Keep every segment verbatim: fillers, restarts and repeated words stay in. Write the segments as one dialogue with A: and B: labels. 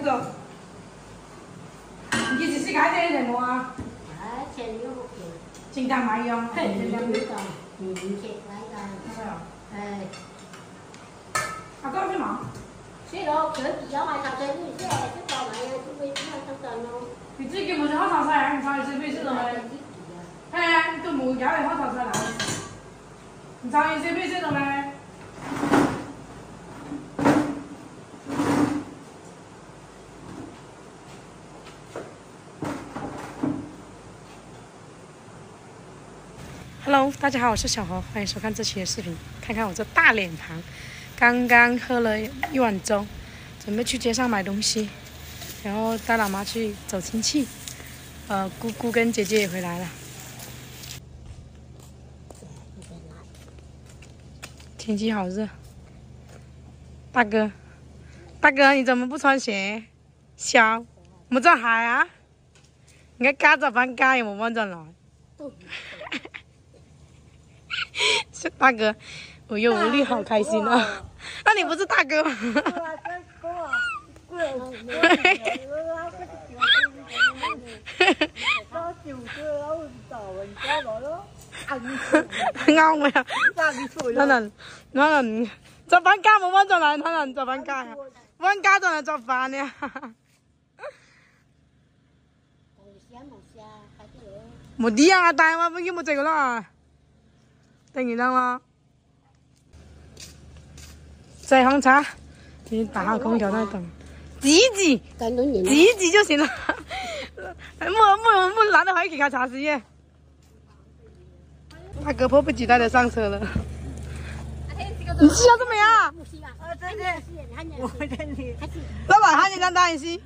A: 做？你是世界第一题目啊？
B: 哎，前有个片。
A: 清淡买用，嘿，清淡。
B: 嗯，嗯，切来个。
A: 係啊。
B: 哎。
A: 阿哥去忙。
B: 是咯，佢有埋頭先啲即係即係買啊，準備點樣得陣咯。
A: 你自己冇就好炒菜，唔炒你隨便食到咩？係啊，你都冇搞嚟好炒菜啦。唔炒你隨便食到咩？ Hello， 大家好，我是小何，欢迎收看这期的视频。看看我这大脸庞，刚刚喝了一碗粥，准备去街上买东西，然后带老妈去走亲戚。呃，姑姑跟姐姐也回来了。天气好热，大哥，大哥你怎么不穿鞋？小，冇着鞋啊？你家加十番加有冇幫陣來？大哥，我又无力，好开心啊！那你不是大哥吗？啱未啊？可能可能十番加冇幫陣來，可能十番加啊，番加就係十番呀。冇啲啊，但係我已經冇食噶啦。 等你让我再红茶，你打下空调再等，挤挤，挤挤就行了。木木木男的还给他茶时耶。大哥迫不及待的上车了。你吃了怎么样？我等你。老板喊你张大人西。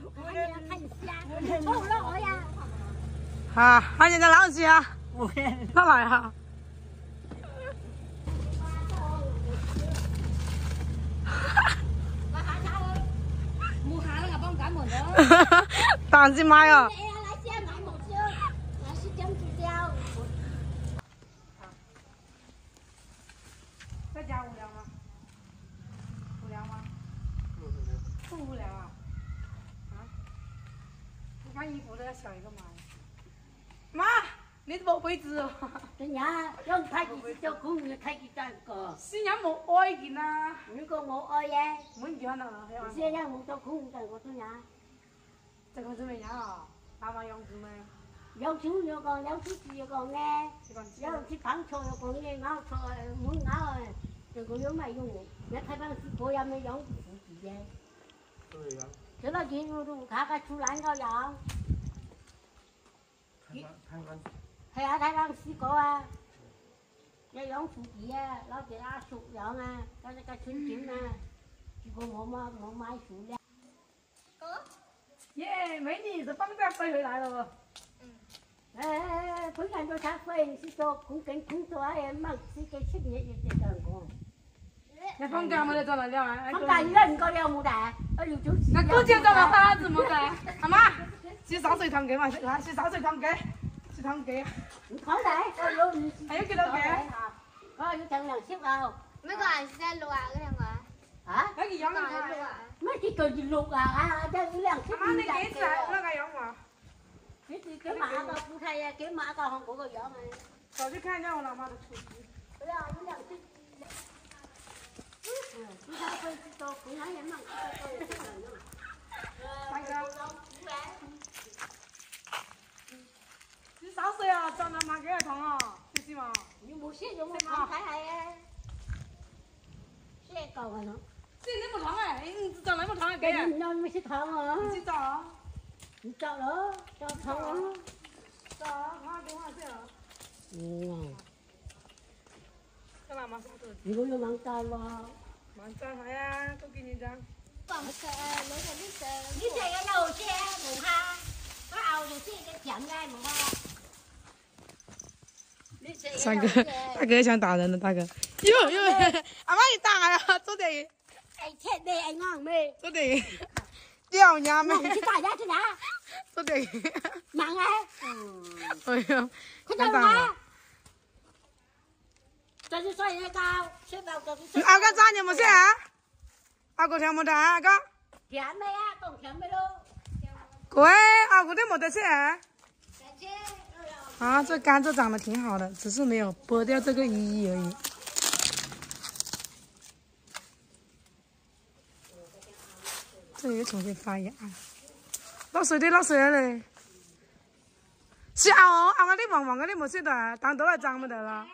A: 好，喊你张老西啊。老板啊。 當先買啊！在家無聊嗎？無聊嗎？不無聊啊！啊？你看衣服都要小一個碼。媽，你冇位置哦。真呀，用太極就講你太極站個。新娘冇愛見啊！如果冇愛嘅，冇見到啦。新娘冇做空站個真呀。 這個是咩呀？打完楊子咩？楊子又講，楊子又講嘅，楊子棒球又講嘅，咬錯冇咬嘅，這個有咩用嘅？你睇翻是嗰樣嘅楊子自己嘅。對呀。這個記錄度睇個出來個楊。係啊，睇翻是個啊，有楊樹子啊，老姐阿叔楊啊，有那個春景啊，結果我媽我買樹咧。哥。 耶，美女，这放假飞回来了不？嗯。哎，回来就才飞，是说工跟工作哎，忙是给七年也在干工。你放假没得做了了啊？放假人个了没得？哎呦，就是。那过节做了啥子没得？阿妈，去烧水汤给嘛？来，去烧水汤给，去汤给。你看来，哎呦，还有几多给？哦，有两两千哦。
C: mấy個人sẽ lùa cái nào mà?
A: Hả? Cái gì giống như thế? Mấy cái cờ gì lục à? À, đây là cái gì? Anh nói kỹ lại, nó cái giống mà. Cái gì cái mã có phụ thay cái mã có không có cái giống này. Rồi cái khai nhau là mà được chủ. Bây giờ nó là cái. Ừ, chúng ta quay cái tô cũng nói vậy mà. Tại sao? Chị sáu岁啊，长得蛮给疼啊，是是嘛？你冇写用冇睇係。 cái cầu này nó. Xin đến một tháng này, cho lấy một tháng này cái này. Nó mới xích tháng hả? Xích cho. Cho đó, cho tháng đó. Cho hoa đúng hoa xích hả? Ừ. Cái nào mà sao rồi? 이거 요 망짤 와. 망짤 하야, 또 끼니장.
C: Còn xe, lấy cái đi xe.
B: Đi xe cái đầu xe, mù ha. Có ao thì xe cái chậm ngay mù ha.
A: 大哥，大哥想打人了，大哥。哟哟，阿妈你打呀，做点。
B: 哎，切的哎硬咩？
A: 做点。掉伢咩？
B: 你打呀去哪？
A: 做点。
B: 忙哎。
A: 哎呀，
B: 快点嘛！这是算人高，吃饱就去。
A: 阿哥咋你没事啊？阿哥听没得啊？阿哥。
B: 甜没啊？讲甜没咯？
A: 喂，啊，我的没得钱。啊，这甘蔗长得挺好的，只是没有剥掉这个衣而已。这里又重新发芽了，落水的落水了嘞。是啊哦，啊我的旺旺嗰啲冇識到，當到嚟爭咪得啦。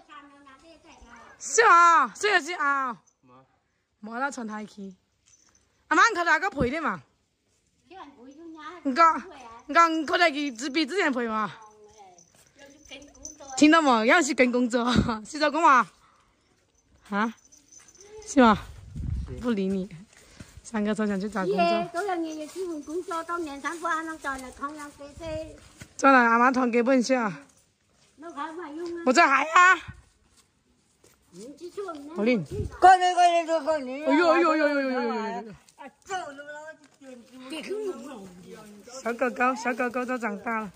A: 是啊，所以是啊。冇啦，傳太氣。阿媽，佢大個賠啲嘛？唔講，唔講，佢哋佢只比之前賠嘛？聽到冇？要去跟工作，是做工嘛？啊？是嗎？不理你。三哥超想去找工作。
B: 嗰樣嘢要轉換工作，當年產婦啱啱再嚟抗氧記先。
A: 再來阿媽堂給問下。
B: 你睇唔用啊？
A: 我在海啊。
B: 唔知做咩？
A: 我拎。
D: 過年過年過過年。
A: 哎呦哎呦哎呦哎呦哎呦哎呦！
D: 啊，走了啦！
A: 小狗狗，小狗狗都長大了。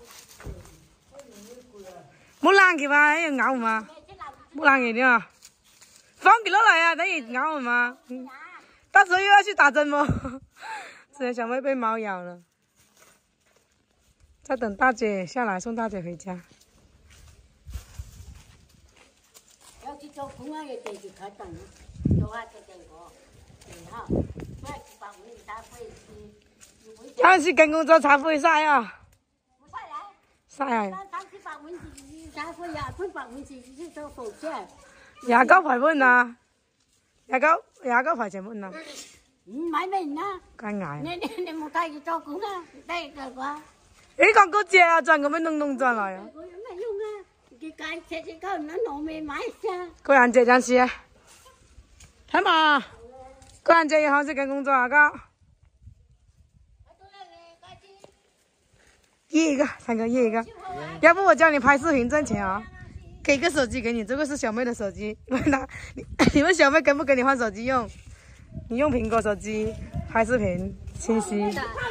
A: 冇冷佢嘛？要咬嘛？冇冷佢點啊？放佢落來啊！等於咬我嘛？嗯。到時候又要去打針嗎？之前小妹被貓咬了，在等大姐下來送大姐回家。
B: 有去做工啊，要地住佢等，做下就定我，然後我係去把我哋打飛機。
A: 要去跟工作才不會曬啊！
B: 唔曬啊！
A: 曬啊！
B: 當去把蚊子才會呀，佢把蚊子去做火箭。
A: 牙膏排蚊啊！牙膏牙膏排前蚊啊！
B: 唔買咩啊？
A: 干牙。
B: 你你你冇帶去做工啊？帶去做啩？
A: 你講嗰隻啊，賺咁樣弄弄賺來啊！
B: 我有咩用啊？佢介隻隻狗能攞咩買先？
A: 個人姐講是啊，睇嘛，個人姐以後是跟工作啊個。一個，三個一個，要不我教你拍視頻賺錢啊！給個手機給你，這個是小妹的手機，那你你們小妹跟不跟你換手機用？你用蘋果手機拍視頻清晰。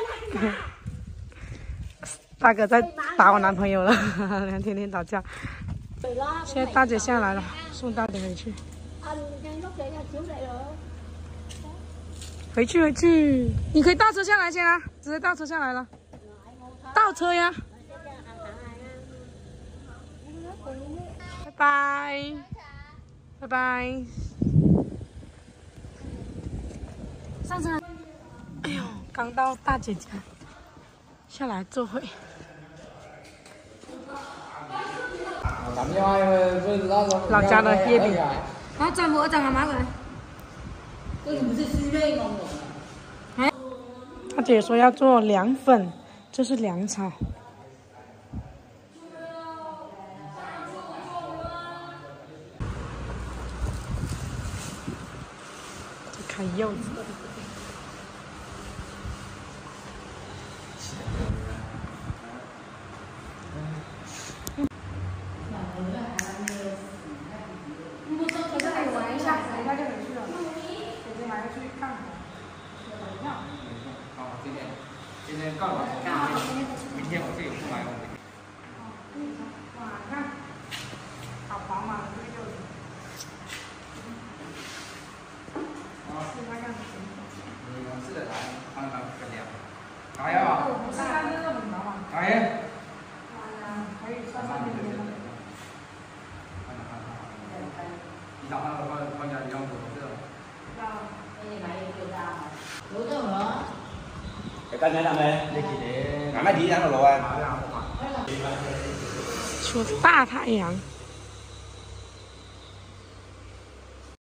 A: 大哥在打我男朋友了，天天打架。现在大姐下来了，送大姐回去。回去回去，你可以倒车下来先啊，直接倒车下来了。倒车呀！拜拜，拜拜。上车。哎呦，刚到大姐家，下来坐会。老家的月饼。
B: 我再冇再買佢。
D: 這個不是西貝嗎？
A: 哎，大姐說要做涼粉，這是涼草。在看柚子。
E: 今天刚好，明天我自己出来。
A: 哇，看，好饱满的这个柚子。啊，是它样子。
E: 你们试着来，看看怎么样？加油啊！
A: 我是干这个很饱满。
E: 加油！
A: 可以酸酸甜甜的。
E: 看看看看。你早上放放假一样多这。
D: 有這麼？
F: cái này là mày, ngày mai đi ăn rồi à?
A: 出大太阳。